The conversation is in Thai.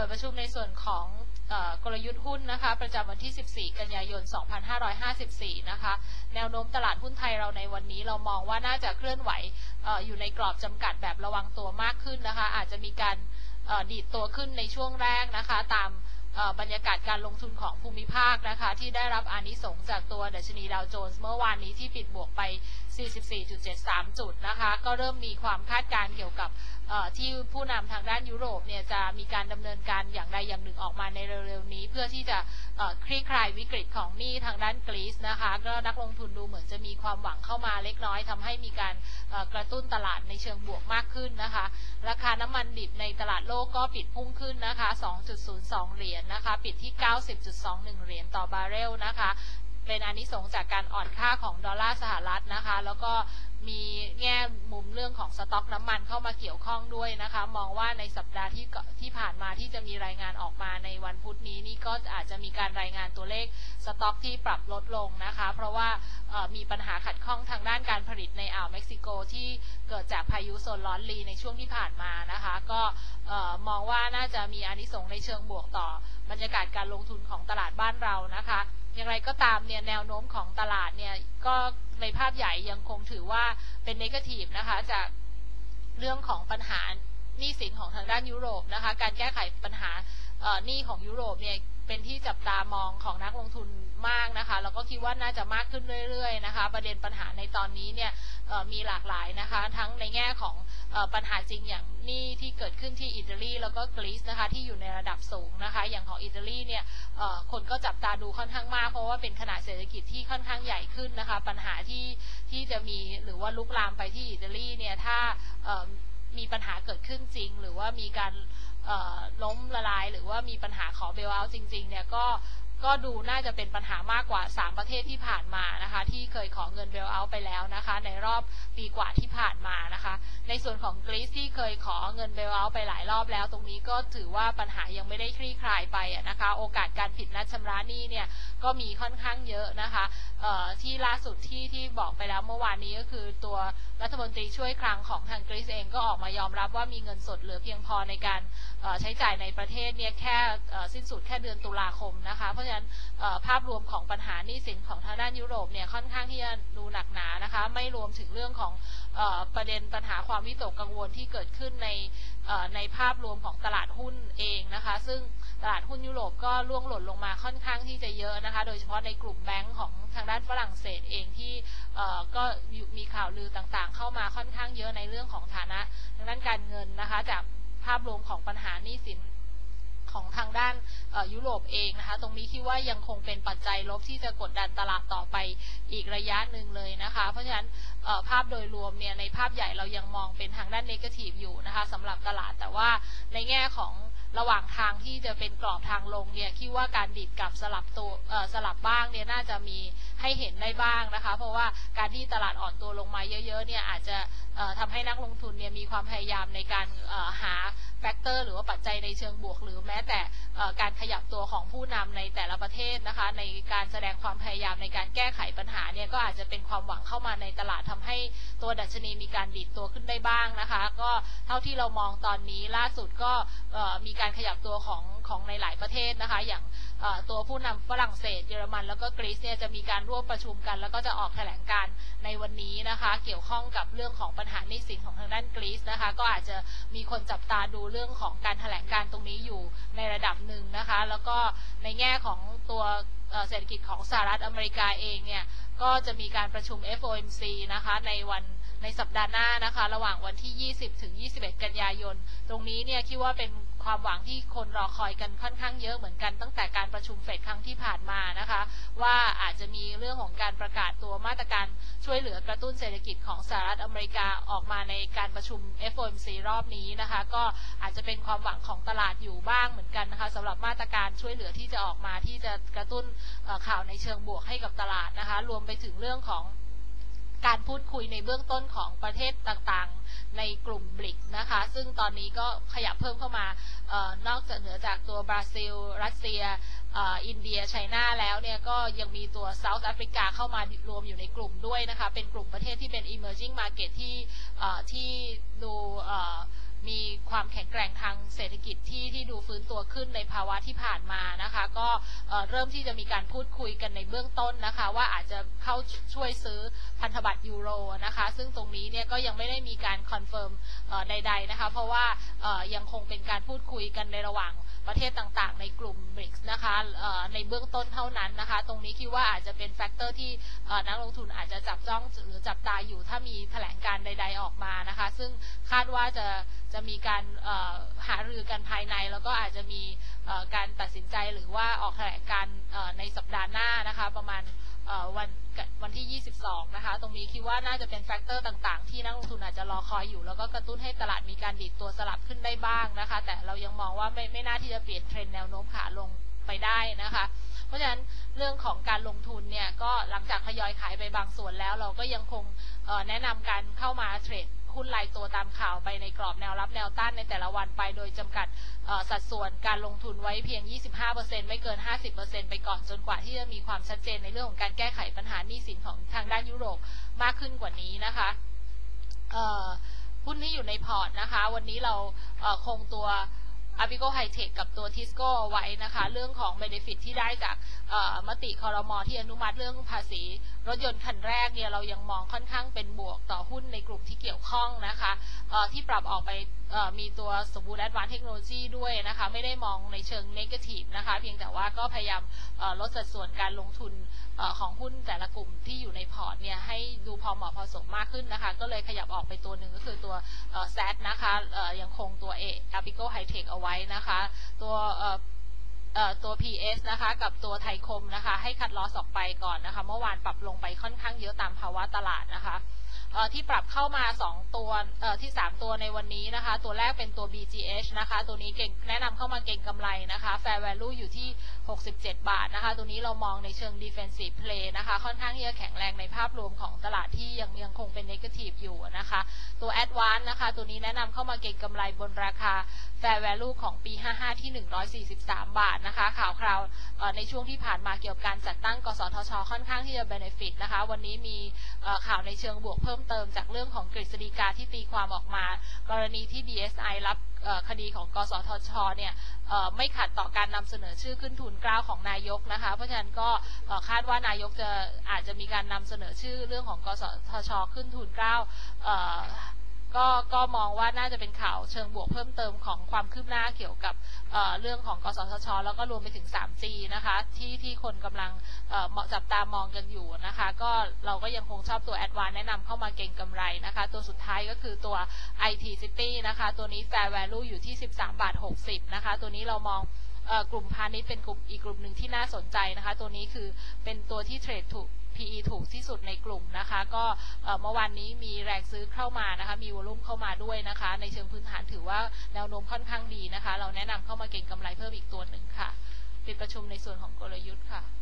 ปิดประชุมในส่วนของกลยุทธ์หุ้นนะคะประจำวันที่ 14 กันยายน 2554 นะคะแนวโน้มตลาดหุ้นไทยเราในวันนี้เรามองว่าน่าจะเคลื่อนไหวอยู่ในกรอบจำกัดแบบระวังตัวมากขึ้นนะคะอาจจะมีการดีดตัวขึ้นในช่วงแรกนะคะตามบรรยากาศการลงทุนของภูมิภาคนะคะที่ได้รับอานิสงส์จากตัวดัชนีดาวโจนส์เมื่อวานนี้ที่ปิดบวกไป 44.73 จุดนะคะก็เริ่มมีความคาดการณ์เกี่ยวกับที่ผู้นำทางด้านยุโรปเนี่ยจะมีการดำเนินการอย่างใดอย่างหนึ่งออกมาในเร็วๆนี้เพื่อที่จะคลี่คลายวิกฤตของหนี้ทางด้านกรีซนะคะก็นักลงทุนดูเหมือนจะมีความหวังเข้ามาเล็กน้อยทำให้มีการกระตุ้นตลาดในเชิงบวกมากขึ้นนะคะราคาน้ำมันดิบในตลาดโลกก็ปิดพุ่งขึ้นนะคะ 2.02 เหรียญนะคะปิดที่ 90.21 เหรียญต่อบาร์เรลนะคะเป็นอานิสงส์จากการอ่อนค่าของดอลลาร์สหรัฐนะคะแล้วก็มีแง่มุมเรื่องของสต็อกน้ำมันเข้ามาเกี่ยวข้องด้วยนะคะมองว่าในสัปดาห์ที่ผ่านมาที่จะมีรายงานออกมาในวันพุธนี้นี่ก็อาจจะมีการรายงานตัวเลขสต็อกที่ปรับลดลงนะคะเพราะว่ามีปัญหาขัดข้องทางด้านการผลิตในอ่าวเม็กซิโกที่เกิดจากพายุโซนร้อนลีในช่วงที่ผ่านมานะคะก็มองว่าน่าจะมีอานิสงส์ในเชิงบวกต่อบรรยากาศการลงทุนของตลาดบ้านเรานะคะอย่างไรก็ตามเนี่ยแนวโน้มของตลาดเนี่ยก็ในภาพใหญ่ยังคงถือว่าเป็นเนกาทีฟนะคะจากเรื่องของปัญหาหนี้สินของทางด้านยุโรปนะคะการแก้ไขปัญหาหนี้ของยุโรปเนี่ยเป็นที่จับตามองของนักลงทุนมากนะคะแล้วก็คิดว่าน่าจะมากขึ้นเรื่อยๆนะคะประเด็นปัญหาในตอนนี้เนี่ยมีหลากหลายนะคะทั้งในแง่ของปัญหาจริงอย่างหนี้ที่เกิดขึ้นที่อิตาลีแล้วก็กรีซนะคะที่อยู่ในระดับสูงนะคะอย่างของอิตาลีเนี่ยคนก็จับตาดูค่อนข้างมากเพราะว่าเป็นขนาดเศรษฐกิจที่ค่อนข้างใหญ่ขึ้นนะคะปัญหาที่จะมีหรือว่าลุกลามไปที่อิตาลีเนี่ยถ้ามีปัญหาเกิดขึ้นจริงหรือว่ามีการล้มละลายหรือว่ามีปัญหาขอเบลเอาท์จริงๆเนี่ยก็ดูน่าจะเป็นปัญหามากกว่า3ประเทศที่ผ่านมานะคะที่เคยขอเงินเบลเอาท์ไปแล้วนะคะในรอบปีกว่าที่ผ่านมานะคะในส่วนของกรีซที่เคยขอเงินเบลเอาท์ไปหลายรอบแล้วตรงนี้ก็ถือว่าปัญหายังไม่ได้คลี่คลายไปนะคะโอกาสการผิดนัดชำระหนี้เนี่ยก็มีค่อนข้างเยอะนะคะที่ล่าสุดที่บอกไปแล้วเมื่อวานนี้ก็คือตัวรัฐมนตรีช่วยคลังของทางกรีซเองก็ออกมายอมรับว่ามีเงินสดเหลือเพียงพอในการใช้จ่ายในประเทศเนี่ยแค่สิ้นสุดแค่เดือนตุลาคมนะคะเพราะฉะนั้นภาพรวมของปัญหาหนี้สินของทางด้านยุโรปเนี่ยค่อนข้างที่จะดูหนักหนานะคะไม่รวมถึงเรื่องของประเด็นปัญหาความวิตกกังวลที่เกิดขึ้นในภาพรวมของตลาดหุ้นเองนะคะซึ่งตลาดหุ้นยุโรปก็ร่วงหล่นลงมาค่อนข้างที่จะเยอะนะคะโดยเฉพาะในกลุ่มแบงก์ของทางด้านฝรั่งเศสเองที่ก็มีข่าวลือต่างๆเข้ามาค่อนข้างเยอะในเรื่องของฐานะทางด้านการเงินนะคะจากภาพรวมของปัญหาหนี้สินของทางด้านยุโรปเองนะคะตรงนี้คิดว่ายังคงเป็นปัจจัยลบที่จะกดดันตลาดต่อไปอีกระยะหนึ่งเลยนะคะเพราะฉะนั้นภาพโดยรวมเนี่ยในภาพใหญ่เรายังมองเป็นทางด้านเนกาทีฟอยู่นะคะสำหรับตลาดแต่ว่าในแง่ของระหว่างทางที่จะเป็นกรอบทางลงเนี่ยคิดว่าการดิดกับสลับบ้างเนี่ยน่าจะมีให้เห็นได้บ้างนะคะเพราะว่าการที่ตลาดอ่อนตัวลงมาเยอะๆเนี่ยอาจจะทำให้นักลงทุนเนี่ยมีความพยายามในการหาแฟกเตอร์หรือว่าปัจจัยในเชิงบวกหรือแม้แต่การขยับตัวของผู้นำในแต่ละประเทศนะคะในการแสดงความพยายามในการแก้ไขปัญหาเนี่ยก็อาจจะเป็นความหวังเข้ามาในตลาดทำให้ตัวดัชนีมีการดิดตัวขึ้นได้บ้างนะคะก็เท่าที่เรามองตอนนี้ล่าสุดก็มีการขยับตัวของในหลายประเทศนะคะอย่างตัวผู้นำฝรั่งเศสเยอรมันแล้วก็กรีซเนี่ยจะมีการร่วมประชุมกันแล้วก็จะออกแถลงการในวันนี้นะคะเกี่ยวข้องกับเรื่องของปัญหาหนี้สินของทางด้านกรีซนะคะก็อาจจะมีคนจับตาดูเรื่องของการแถลงการตรงนี้อยู่ในระดับหนึ่งนะคะแล้วก็ในแง่ของตัวเศรษฐกิจของสหรัฐอเมริกาเองเนี่ยก็จะมีการประชุม FOMC นะคะในสัปดาห์หน้านะคะระหว่างวันที่20ถึง21กันยายนตรงนี้เนี่ยคิดว่าเป็นความหวังที่คนรอคอยกันค่อนข้างเยอะเหมือนกันตั้งแต่การประชุมเฟดครั้งที่ผ่านมานะคะว่าอาจจะมีเรื่องของการประกาศตัวมาตรการช่วยเหลือกระตุ้นเศรษฐกิจของสหรัฐอเมริกาออกมาในการประชุม FOMC รอบนี้นะคะก็อาจจะเป็นความหวังของตลาดอยู่บ้างเหมือนกันนะคะสำหรับมาตรการช่วยเหลือที่จะออกมาที่จะกระตุ้นข่าวในเชิงบวกให้กับตลาดนะคะรวมไปถึงเรื่องของการพูดคุยในเบื้องต้นของประเทศต่างๆในกลุ่มบริกนะคะซึ่งตอนนี้ก็ขยับเพิ่มเข้ามานอกจากเหนือจากตัวบราซิลรัสเซียอินเดียไชน่าแล้วเนี่ยก็ยังมีตัวเซาท์แอฟริกาเข้ามารวมอยู่ในกลุ่มด้วยนะคะเป็นกลุ่มประเทศที่เป็น emerging market ที่ดูมีความแข็งแกร่งทางเศรษฐกิจที่ดูฟื้นตัวขึ้นในภาวะที่ผ่านมานะคะก็เริ่มที่จะมีการพูดคุยกันในเบื้องต้นนะคะว่าอาจจะเข้าช่วยซื้อพันธบัตรยูโรนะคะซึ่งตรงนี้เนี่ยก็ยังไม่ได้มีการคอนเฟิร์มใดๆนะคะเพราะว่ายังคงเป็นการพูดคุยกันในระหว่างประเทศต่างๆในกลุ่ม BRICS นะคะในเบื้องต้นเท่านั้นนะคะตรงนี้คิดว่าอาจจะเป็นแฟกเตอร์ที่นักลงทุนอาจจะจับจ้องหรือจับตาอยู่ถ้ามีแถลงการใดๆออกมานะคะซึ่งคาดว่าจะมีการหารือกันภายในแล้วก็อาจจะมีการตัดสินใจหรือว่าออกแถลงการในสัปดาห์หน้านะคะประมาณวันที่ 22 นะคะตรงนี้คิดว่าน่าจะเป็นแฟกเตอร์ต่างๆที่นักลงทุนอาจจะรอคอยอยู่แล้วก็กระตุ้นให้ตลาดมีการดีดตัวสลับขึ้นได้บ้างนะคะแต่เรายังมองว่าไม่น่าที่จะเปลี่ยนเทรนด์แนวโน้มขาลงไปได้นะคะเพราะฉะนั้นเรื่องของการลงทุนเนี่ยก็หลังจากทยอยขายไปบางส่วนแล้วเราก็ยังคงแนะนำการเข้ามาเทรดหุ้นรายตัวตามข่าวไปในกรอบแนวรับแนวต้านในแต่ละวันไปโดยจำกัดสัดส่วนการลงทุนไว้เพียง 25% ไม่เกิน 50% ไปก่อนจนกว่าที่จะมีความชัดเจนในเรื่องของการแก้ไขปัญหาหนี้สินของทางด้านยุโรปมากขึ้นกว่านี้นะคะหุ้นที่อยู่ในพอร์ตนะคะวันนี้เราคงตัวApico High-Tech กับตัว Tisco เอาไว้นะคะเรื่องของ benefit ที่ได้จากมติครม.ที่อนุมัติเรื่องภาษีรถยนต์คันแรกเนี่ยเรายังมองค่อนข้างเป็นบวกต่อหุ้นในกลุ่มที่เกี่ยวข้องนะคะที่ปรับออกไปมีตัวสมบูรณ์ Advanced Technology ด้วยนะคะไม่ได้มองในเชิง negative นะคะเพียงแต่ว่าก็พยายามลดสัดส่วนการลงทุนของหุ้นแต่ละกลุ่มที่อยู่ในพอร์ตเนี่ยให้ดูพอเหมาะพอสมมากขึ้นนะคะก็เลยขยับออกไปตัวหนึ่งก็คือตัวSAT นะคะยังคงตัว Apico High-Tech เอาไว้นะคะตัว PS นะคะกับตัวไทยคมนะคะให้คัดลอสออกไปก่อนนะคะเมื่อวานปรับลงไปค่อนข้างเยอะตามภาวะตลาดนะคะที่ปรับเข้ามา2ตัวที่3ตัวในวันนี้นะคะตัวแรกเป็นตัว BGH นะคะตัวนี้แนะนำเข้ามาเก็งกำไรนะคะ Fair Value อยู่ที่67 บาทนะคะตัวนี้เรามองในเชิง Defensive Play นะคะค่อนข้างที่จะแข็งแรงในภาพรวมของตลาดที่ยังคงเป็น Negative อยู่นะคะตัว Advance นะคะตัวนี้แนะนำเข้ามาเก็งกำไรบนราคา Fair Value ของปี 55 ที่143 บาทนะคะข่าวคราวในช่วงที่ผ่านมาเกี่ยวกับการจัดตั้งกสทช.ค่อนข้างที่จะ benefit นะคะวันนี้มีข่าวในเชิงบวกเพิ่มเติมจากเรื่องของกฤษฎีกาที่ตีความออกมากรณีที่ DSI รับคดีของกสทช.เนี่ยไม่ขัดต่อการนำเสนอชื่อขึ้นทุนเกล้าของนายกนะคะเพราะฉะนั้นก็คาดว่านายกอาจจะมีการนำเสนอชื่อเรื่องของกสทช.ขึ้นทุนเกล้าก็มองว่าน่าจะเป็นข่าวเชิงบวกเพิ่มเติมของความคืบหน้าเกี่ยวกับเรื่องของกสทช.แล้วก็รวมไปถึง 3G นะคะที่คนกำลังจับตามองกันอยู่นะคะก็เราก็ยังคงชอบตัว Advance แนะนำเข้ามาเก็งกำไรนะคะตัวสุดท้ายก็คือตัว IT City นะคะตัวนี้ Fair Value อยู่ที่ 13.60 บาทนะคะตัวนี้เรามองกลุ่มพาณิชย์เป็นกลุ่มอีกกลุ่มหนึ่งที่น่าสนใจนะคะตัวนี้คือเป็นตัวที่เทรดถูก PE ถูกที่สุดในกลุ่มนะคะก็เมื่อวานนี้มีแรงซื้อเข้ามานะคะมีวอลุ่มเข้ามาด้วยนะคะในเชิงพื้นฐานถือว่าแนวโน้มค่อนข้างดีนะคะเราแนะนำเข้ามาเก็งกำไรเพิ่มอีกตัวหนึ่งค่ะปิดประชุมในส่วนของกลยุทธ์ค่ะ